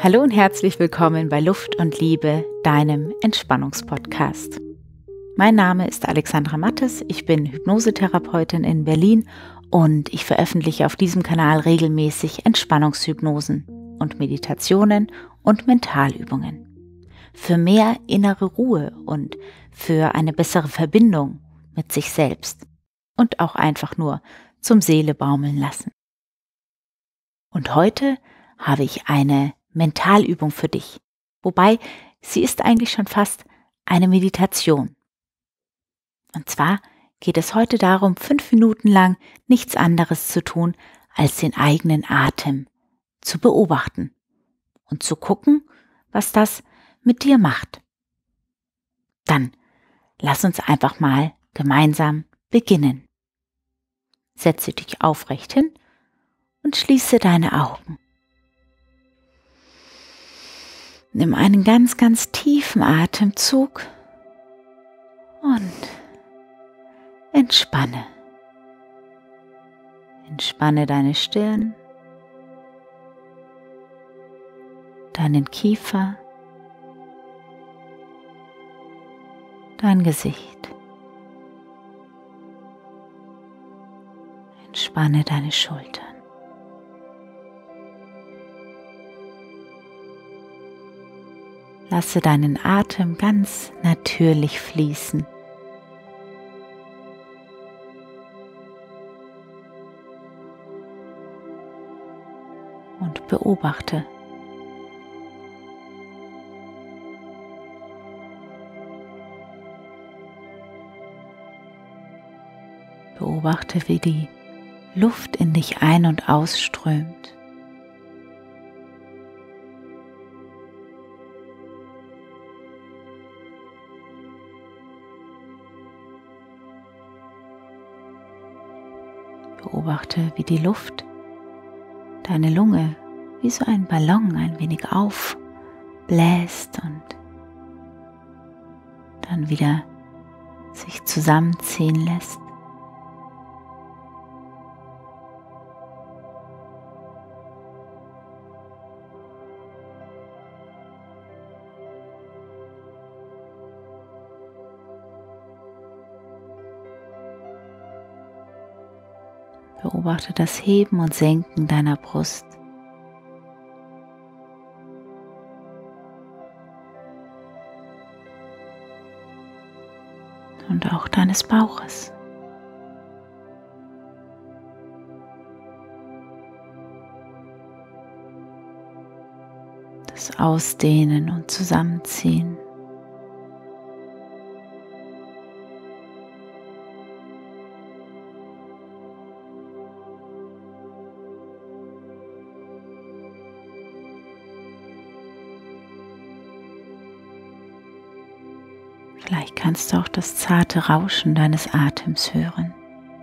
Hallo und herzlich willkommen bei Luft und Liebe, deinem Entspannungspodcast. Mein Name ist Alexandra Mattes, ich bin Hypnosetherapeutin in Berlin und ich veröffentliche auf diesem Kanal regelmäßig Entspannungshypnosen und Meditationen und Mentalübungen. Für mehr innere Ruhe und für eine bessere Verbindung mit sich selbst und auch einfach nur zum Seele baumeln lassen. Und heute habe ich eine Mentalübung für dich, wobei sie ist eigentlich schon fast eine Meditation. Und zwar geht es heute darum, 5 Minuten lang nichts anderes zu tun, als den eigenen Atem zu beobachten und zu gucken, was das mit dir macht. Dann lass uns einfach mal gemeinsam beginnen. Setze dich aufrecht hin und schließe deine Augen. Nimm einen ganz, ganz tiefen Atemzug und entspanne. Entspanne deine Stirn, deinen Kiefer, dein Gesicht. Entspanne deine Schultern. Lasse deinen Atem ganz natürlich fließen. Und beobachte. Beobachte, wie die Luft in dich ein- und ausströmt. Beobachte, wie die Luft deine Lunge wie so ein Ballon ein wenig aufbläst und dann wieder sich zusammenziehen lässt. Beobachte das Heben und Senken deiner Brust. Und auch deines Bauches. Das Ausdehnen und Zusammenziehen. Vielleicht kannst du auch das zarte Rauschen deines Atems hören.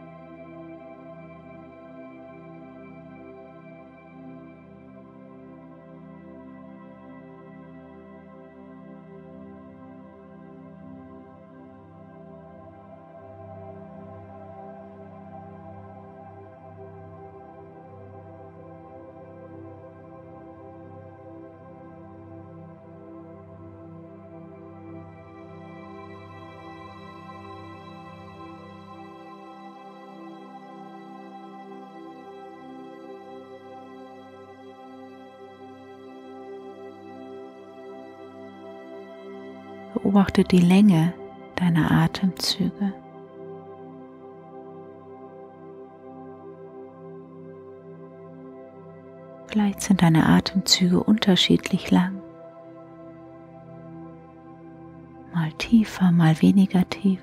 Beobachte die Länge deiner Atemzüge. Vielleicht sind deine Atemzüge unterschiedlich lang. Mal tiefer, mal weniger tief.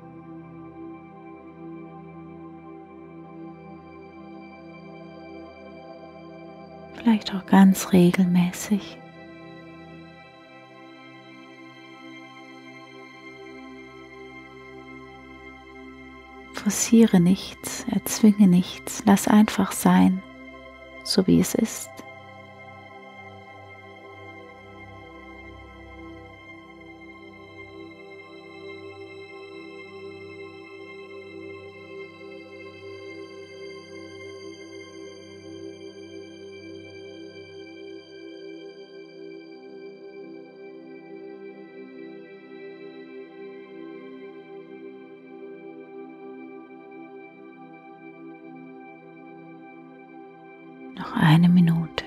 Vielleicht auch ganz regelmäßig. Forciere nichts, erzwinge nichts, lass einfach sein, so wie es ist. Noch eine Minute.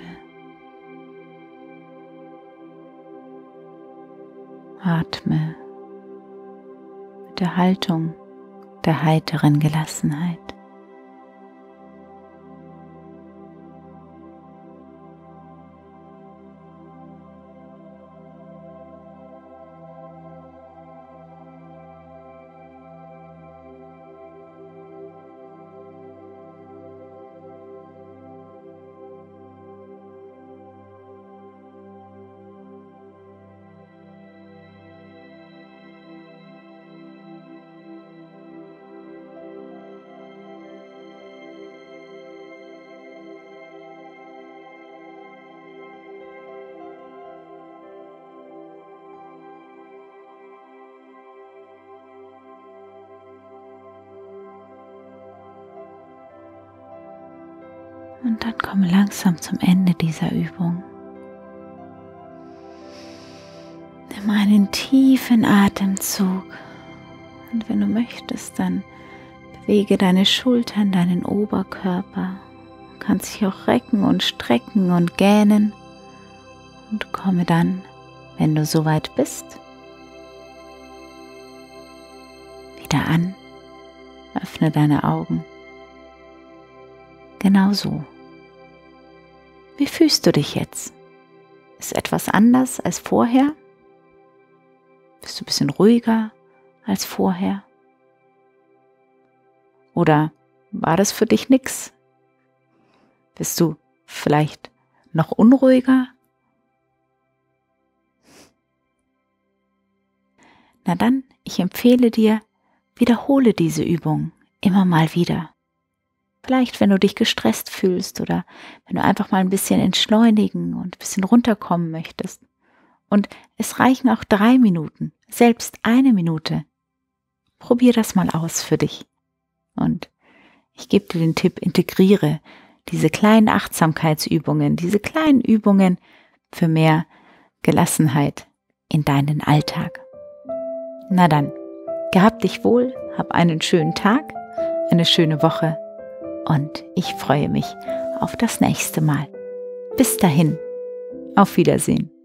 Atme mit der Haltung der heiteren Gelassenheit. Und dann komme langsam zum Ende dieser Übung. Nimm einen tiefen Atemzug und wenn du möchtest, dann bewege deine Schultern, deinen Oberkörper. Du kannst dich auch recken und strecken und gähnen und komme dann, wenn du soweit bist, wieder an. Öffne deine Augen. Genau so. Wie fühlst du dich jetzt? Ist etwas anders als vorher? Bist du ein bisschen ruhiger als vorher? Oder war das für dich nix? Bist du vielleicht noch unruhiger? Na dann, ich empfehle dir, wiederhole diese Übung immer mal wieder. Vielleicht, wenn du dich gestresst fühlst oder wenn du einfach mal ein bisschen entschleunigen und ein bisschen runterkommen möchtest. Und es reichen auch 3 Minuten, selbst 1 Minute. Probier das mal aus für dich. Und ich gebe dir den Tipp, integriere diese kleinen Achtsamkeitsübungen, diese kleinen Übungen für mehr Gelassenheit in deinen Alltag. Na dann, gehabt dich wohl, hab einen schönen Tag, eine schöne Woche. Und ich freue mich auf das nächste Mal. Bis dahin, auf Wiedersehen.